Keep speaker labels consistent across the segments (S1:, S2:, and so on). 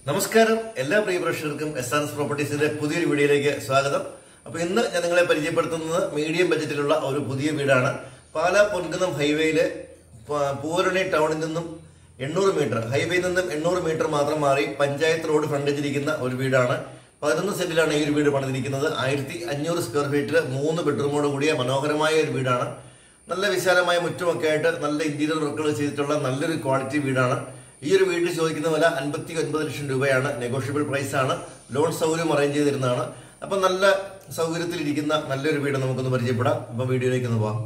S1: നമസ്കാരം എല്ലാ പ്രിയ പ്രേക്ഷകർക്കും എസ് പ്രോപ്പർട്ടീസിന്റെ പുതിയൊരു വീഡിയോയിലേക്ക് സ്വാഗതം. അപ്പോൾ ഇന്ന് ഞാൻ നിങ്ങളെ പരിചയപ്പെടുത്തുന്നത് മീഡിയം ബജറ്റിലുള്ള ഒരു പുതിയ വീടാണ്. പാലാ പൊൻകുന്നം ഹൈവേയിലെ പൂരണി ടൗണിൽ നിന്നും 800 മീറ്റർ, ഹൈവേയിൽ നിന്നും 800 മീറ്റർ മാത്രം മാറി പഞ്ചായത്ത് റോഡ് ഫ്രണ്ടേജിരിക്കുന്ന ഒരു വീടാണ്. 11 സെന്റിലാണ് ഈ ഒരു വീട് പണിതിരിക്കുന്നത്. 1500 സ്ക്വയർ ഫീറ്റിൽ 3 ബെഡ്റൂമോട് കൂടിയ മനോഹരമായ ഒരു വീടാണ്. നല്ല വിശാലമായ മുറ്റുമൊക്കെ ആയിട്ട് നല്ല ഇന്റീരിയർ വർക്കുകൾ ചെയ്തിട്ടുള്ള നല്ലൊരു ക്വാളിറ്റി വീടാണ്. ഈ ഒരു വീട്ടിൽ ചോദിക്കുന്ന വില 59 ലക്ഷം രൂപയാണ്. നെഗോഷ്യബിൾ പ്രൈസ് ആണ്. ലോൺ സൗകര്യം അറേഞ്ച് ചെയ്തിരുന്നതാണ്. അപ്പം നല്ല സൗകര്യത്തിലിരിക്കുന്ന നല്ലൊരു വീട് നമുക്കൊന്ന് പരിചയപ്പെടാം. അപ്പം വീഡിയോയിലേക്ക് ഒന്ന് പോവാം.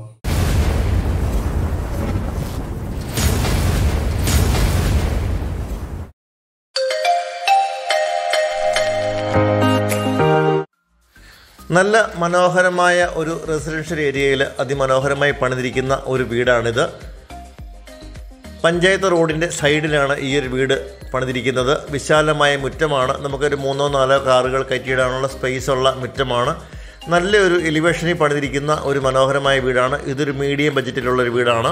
S1: നല്ല മനോഹരമായ ഒരു റെസിഡൻഷ്യൽ ഏരിയയിൽ അതിമനോഹരമായി പണിതിരിക്കുന്ന ഒരു വീടാണിത്. പഞ്ചായത്ത് റോഡിൻ്റെ സൈഡിലാണ് ഈ ഒരു വീട് പണിതിരിക്കുന്നത്. വിശാലമായ മുറ്റമാണ്. നമുക്കൊരു 3-4 കാറുകൾ കയറ്റിയിടാനുള്ള സ്പേസുള്ള മുറ്റമാണ്. നല്ലൊരു എലിവേഷനിൽ പണിതിരിക്കുന്ന ഒരു മനോഹരമായ വീടാണ്. ഇതൊരു മീഡിയം ബജറ്റിലുള്ളൊരു വീടാണ്.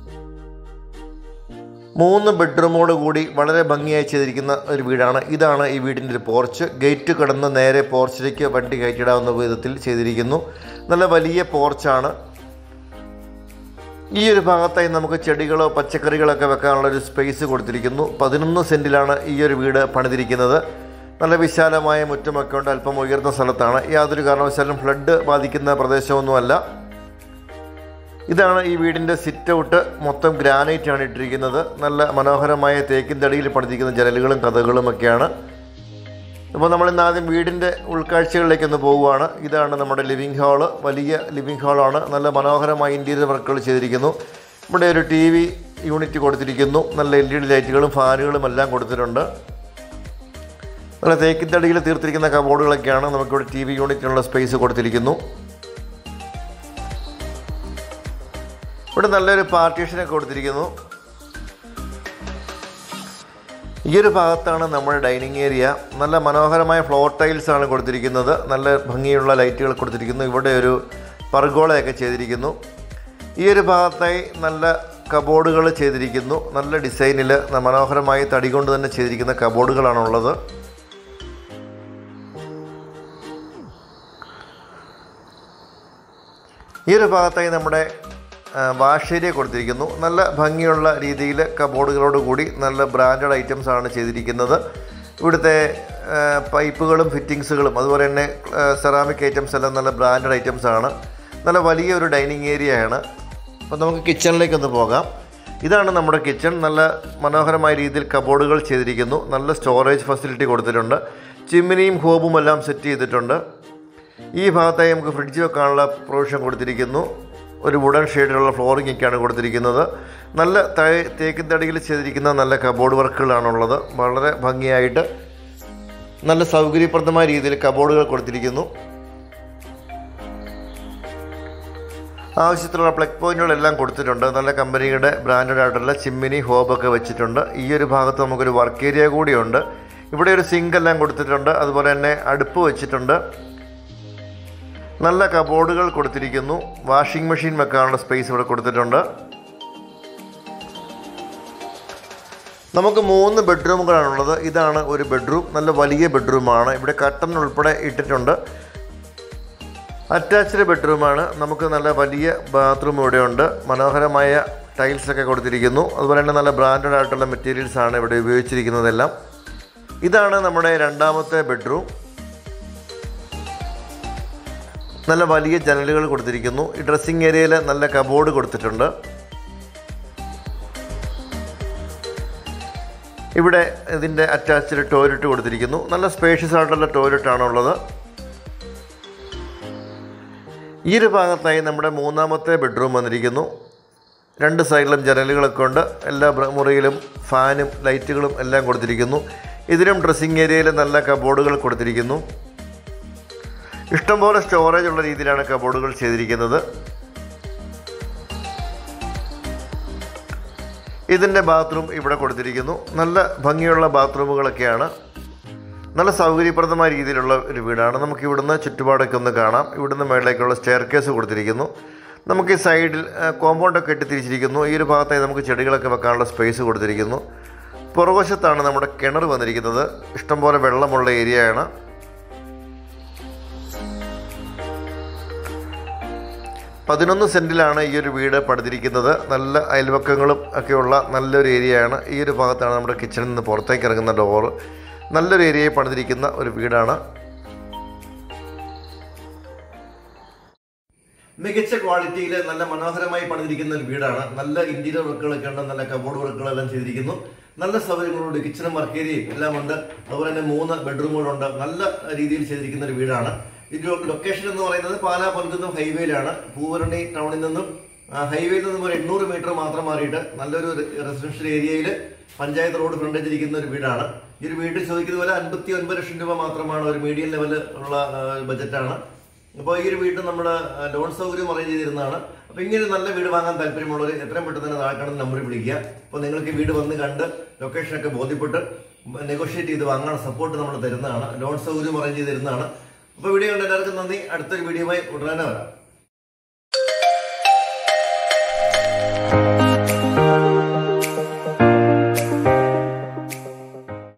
S1: 3 ബെഡ്റൂമോട് കൂടി വളരെ ഭംഗിയായി ചെയ്തിരിക്കുന്ന ഒരു വീടാണ്. ഇതാണ് ഈ വീടിൻ്റെ ഒരു പോർച്ച്. ഗേറ്റ് കടന്ന് നേരെ പോർച്ചിലേക്ക് വണ്ടി കയറ്റിയിടാവുന്ന വിധത്തിൽ ചെയ്തിരിക്കുന്നു. നല്ല വലിയ പോർച്ചാണ്. ഈ ഒരു ഭാഗത്തായി നമുക്ക് ചെടികളോ പച്ചക്കറികളൊക്കെ വെക്കാനുള്ളൊരു സ്പേസ് കൊടുത്തിരിക്കുന്നു. 11 സെൻറ്റിലാണ് ഈ ഒരു വീട് പണിതിരിക്കുന്നത്. നല്ല വിശാലമായ മുറ്റമൊക്കെ ഉണ്ട്. അല്പം ഉയർന്ന സ്ഥലത്താണ്. യാതൊരു കാരണവശാലും ഫ്ലഡ് ബാധിക്കുന്ന പ്രദേശമൊന്നുമല്ല. ഇതാണ് ഈ വീടിൻ്റെ സിറ്റ് ഔട്ട്. മൊത്തം ഗ്രാനൈറ്റ് ആണ് ഇട്ടിരിക്കുന്നത്. നല്ല മനോഹരമായ തേക്കിൻ തടിയിൽ പണിതിരിക്കുന്ന ജനലുകളും കഥകളും ഒക്കെയാണ്. അപ്പോൾ നമ്മളിന്ന് ആദ്യം വീടിൻ്റെ ഉൾക്കാഴ്ചകളിലേക്കൊന്ന് പോവുകയാണ്. ഇതാണ് നമ്മുടെ ലിവിങ് ഹാള്. വലിയ ലിവിങ് ഹാളാണ്. നല്ല മനോഹരമായ ഇൻറ്റീരിയർ വർക്കുകൾ ചെയ്തിരിക്കുന്നു. ഇവിടെ ഒരു TV യൂണിറ്റ് കൊടുത്തിരിക്കുന്നു. നല്ല LED ലൈറ്റുകളും ഫാനുകളും എല്ലാം കൊടുത്തിട്ടുണ്ട്. നല്ല തേക്കിൻ തടിയിൽ തീർത്തിരിക്കുന്ന കബോർഡുകളൊക്കെയാണ്. നമുക്കിവിടെ TV യൂണിറ്റിനുള്ള സ്പേസ് കൊടുത്തിരിക്കുന്നു. ഇവിടെ നല്ലൊരു പാർട്ടീഷനൊക്കെ കൊടുത്തിരിക്കുന്നു. ഈ ഒരു ഭാഗത്താണ് നമ്മുടെ ഡൈനിങ് ഏരിയ. നല്ല മനോഹരമായ ഫ്ലോർ ടൈൽസ് ആണ് കൊടുത്തിരിക്കുന്നത്. നല്ല ഭംഗിയുള്ള ലൈറ്റുകൾ കൊടുത്തിരിക്കുന്നു. ഇവിടെ ഒരു പർഗോളയൊക്കെ ചെയ്തിരിക്കുന്നു. ഈ ഒരു ഭാഗത്തായി നല്ല കബോർഡുകൾ ചെയ്തിരിക്കുന്നു. നല്ല ഡിസൈനിൽ മനോഹരമായി തടി കൊണ്ട് തന്നെ ചെയ്തിരിക്കുന്ന കബോർഡുകളാണുള്ളത്. ഈ ഒരു ഭാഗത്തായി നമ്മുടെ വാഷ് ഏരിയ കൊടുത്തിരിക്കുന്നു. നല്ല ഭംഗിയുള്ള രീതിയിൽ കബോർഡുകളോട് കൂടി നല്ല ബ്രാൻഡഡ് ഐറ്റംസ് ആണ് ചെയ്തിരിക്കുന്നത്. ഇവിടുത്തെ പൈപ്പുകളും ഫിറ്റിങ്സുകളും അതുപോലെ തന്നെ സെറാമിക് ഐറ്റംസ് എല്ലാം നല്ല ബ്രാൻഡഡ് ഐറ്റംസ് ആണ്. നല്ല വലിയൊരു ഡൈനിങ് ഏരിയയാണ്. അപ്പോൾ നമുക്ക് കിച്ചണിലേക്കൊന്ന് പോകാം. ഇതാണ് നമ്മുടെ കിച്ചൺ. നല്ല മനോഹരമായ രീതിയിൽ കബോർഡുകൾ ചെയ്തിരിക്കുന്നു. നല്ല സ്റ്റോറേജ് ഫെസിലിറ്റി കൊടുത്തിട്ടുണ്ട്. ചിമ്മിനിയും ഹോബും എല്ലാം സെറ്റ് ചെയ്തിട്ടുണ്ട്. ഈ ഭാഗത്തായി നമുക്ക് ഫ്രിഡ്ജ് വെക്കാനുള്ള പ്രൊവിഷൻ കൊടുത്തിരിക്കുന്നു. ഒരു വുഡൻ ഷെയ്ഡിലുള്ള ഫ്ലോറിംഗ് ഒക്കെയാണ് കൊടുത്തിരിക്കുന്നത്. നല്ല തേക്കിൻ തടിയിൽ ചെയ്തിരിക്കുന്ന നല്ല കബോർഡ് വർക്കുകളാണുള്ളത്. വളരെ ഭംഗിയായിട്ട് നല്ല സൗകര്യപ്രദമായ രീതിയിൽ കബോർഡുകൾ കൊടുത്തിരിക്കുന്നു. ആവശ്യത്തിലുള്ള പ്ലഗ് പോയിന്റുകളെല്ലാം കൊടുത്തിട്ടുണ്ട്. നല്ല കമ്പനിയുടെ ബ്രാൻഡഡ് ആയിട്ടുള്ള ചിമ്മിനി ഹോബൊക്കെ വെച്ചിട്ടുണ്ട്. ഈ ഒരു ഭാഗത്ത് നമുക്കൊരു വർക്ക് ഏരിയ കൂടിയുണ്ട്. ഇവിടെ ഒരു സിങ്ക് എല്ലാം കൊടുത്തിട്ടുണ്ട്. അതുപോലെ തന്നെ അടുപ്പ് വെച്ചിട്ടുണ്ട്. നല്ല കബോർഡുകൾ കൊടുത്തിരിക്കുന്നു. വാഷിംഗ് മെഷീൻ വെക്കാനുള്ള സ്പേസ് ഇവിടെ കൊടുത്തിട്ടുണ്ട്. നമുക്ക് 3 ബെഡ്റൂമുകളാണുള്ളത്. ഇതാണ് ഒരു ബെഡ്റൂം. നല്ല വലിയ ബെഡ്റൂമാണ്. ഇവിടെ കർട്ടൻ ഉൾപ്പെടെ ഇട്ടിട്ടുണ്ട്. അറ്റാച്ച്ഡ് ബെഡ്റൂമാണ്. നമുക്ക് നല്ല വലിയ ബാത്റൂം ഇവിടെ ഉണ്ട്. മനോഹരമായ ടൈൽസൊക്കെ കൊടുത്തിരിക്കുന്നു. അതുപോലെ തന്നെ നല്ല ബ്രാൻഡഡ് ആയിട്ടുള്ള മെറ്റീരിയൽസാണ് ഇവിടെ ഉപയോഗിച്ചിരിക്കുന്നതെല്ലാം. ഇതാണ് നമ്മുടെ രണ്ടാമത്തെ ബെഡ്റൂം. നല്ല വലിയ ജനലുകൾ കൊടുത്തിരിക്കുന്നു. ഈ ഡ്രസ്സിങ് ഏരിയയിൽ നല്ല കബോർഡ് കൊടുത്തിട്ടുണ്ട്. ഇവിടെ ഇതിൻ്റെ അറ്റാച്ച്ഡ് ടോയ്ലറ്റ് കൊടുത്തിരിക്കുന്നു. നല്ല സ്പേഷ്യസ് ആയിട്ടുള്ള ടോയ്ലറ്റാണുള്ളത്. ഈ ഒരു ഭാഗത്തായി നമ്മുടെ മൂന്നാമത്തെ ബെഡ്റൂം വന്നിരിക്കുന്നു. 2 സൈഡിലും ജനലുകളൊക്കെ ഉണ്ട്. എല്ലാ മുറിയിലും ഫാനും ലൈറ്റുകളും എല്ലാം കൊടുത്തിരിക്കുന്നു. ഇതിലും ഡ്രസ്സിങ് ഏരിയയിൽ നല്ല കബോർഡുകൾ കൊടുത്തിരിക്കുന്നു. ഇഷ്ടംപോലെ സ്റ്റോറേജ് ഉള്ള രീതിയിലാണ് കബോർഡുകൾ ചെയ്തിരിക്കുന്നത്. ഇതിൻ്റെ ബാത്റൂം ഇവിടെ കൊടുത്തിരിക്കുന്നു. നല്ല ഭംഗിയുള്ള ബാത്റൂമുകളൊക്കെയാണ്. നല്ല സൗകര്യപ്രദമായ രീതിയിലുള്ള ഒരു വീടാണ്. നമുക്ക് ഇവിടുന്ന് ചുറ്റുപാടൊക്കെ ഒന്ന് കാണാം. ഇവിടുന്ന് മേളിലേക്കുള്ള സ്റ്റെയർ കേസ് കൊടുത്തിരിക്കുന്നു. നമുക്ക് ഈ സൈഡിൽ കോമ്പൗണ്ടൊക്കെ ഇട്ട് തിരിച്ചിരിക്കുന്നു. ഈ ഒരു ഭാഗത്തായി നമുക്ക് ചെടികളൊക്കെ വെക്കാനുള്ള സ്പേസ് കൊടുത്തിരിക്കുന്നു. പുറകുവശത്താണ് നമ്മുടെ കിണർ വന്നിരിക്കുന്നത്. ഇഷ്ടംപോലെ വെള്ളമുള്ള ഏരിയയാണ്. പതിനൊന്ന് സെൻറ്റിലാണ് ഈ ഒരു വീട് പണിതിരിക്കുന്നത്. നല്ല അയൽവക്കങ്ങളും ഒക്കെയുള്ള നല്ലൊരു ഏരിയയാണ്. ഈ ഒരു ഭാഗത്താണ് നമ്മുടെ കിച്ചണിൽ നിന്ന് പുറത്തേക്ക് ഇറങ്ങുന്ന ഡോറ്. നല്ലൊരു ഏരിയയിൽ പണിതിരിക്കുന്ന ഒരു വീടാണ്. മികച്ച ക്വാളിറ്റിയിൽ നല്ല മനോഹരമായി പണിതിരിക്കുന്ന ഒരു വീടാണ്. നല്ല ഇന്റീരിയർ വർക്കുകളൊക്കെ ഉണ്ട്. നല്ല കബോർഡ് വർക്കുകളെല്ലാം ചെയ്തിരിക്കുന്നു. നല്ല സൗകര്യങ്ങളുണ്ട്. കിച്ചണും വർക്ക് ഏരിയയും എല്ലാം ഉണ്ട്. അതുപോലെ തന്നെ 3 ബെഡ്റൂമുകളുണ്ട്. നല്ല രീതിയിൽ ചെയ്തിരിക്കുന്ന ഒരു വീടാണ്. ഇത് ലൊക്കേഷൻ എന്ന് പറയുന്നത് പാലാ പഞ്ചുന്നം ഹൈവേയിലാണ്. പൂവരണി ടൗണിൽ നിന്നും ഹൈവേയിൽ നിന്നും ഒരു 800 മീറ്റർ മാത്രം മാറിയിട്ട് നല്ലൊരു റെസിഡൻഷ്യൽ ഏരിയയിൽ പഞ്ചായത്ത് റോഡ് ഫ്രണ്ടേജ് ഇരിക്കുന്ന ഒരു വീടാണ്. ഈ ഒരു വീട്ടിൽ ചോദിക്കുന്ന പോലെ 59 ലക്ഷം രൂപ മാത്രമാണ്. ഒരു മീഡിയം ലെവൽ ഉള്ള ബജറ്റാണ്. അപ്പോൾ ഈ ഒരു വീട്ടിൽ നമ്മൾ ലോൺ സൗകര്യം അറേഞ്ച് ചെയ്തിരുന്നതാണ്. അപ്പോൾ ഇങ്ങനെ നല്ല വീട് വാങ്ങാൻ താല്പര്യമുള്ളവർ എത്രയും പെട്ടെന്ന് തന്നെ താഴെ കാണുന്ന നമ്പറിൽ വിളിക്കുക. അപ്പോൾ നിങ്ങൾക്ക് വീട് വന്ന് കണ്ട് ലൊക്കേഷനൊക്കെ ബോധ്യപ്പെട്ട് നെഗോഷിയേറ്റ് ചെയ്ത് വാങ്ങാൻ സപ്പോർട്ട് നമ്മൾ തരുന്നതാണ്. ലോൺ സൗകര്യം അറേഞ്ച് ചെയ്ത് തരുന്നതാണ്. അപ്പോൾ വീഡിയോ കണ്ട് എല്ലാവർക്കും നന്ദി. അടുത്തൊരു വീഡിയോയുമായി ഉടനെ വരാം.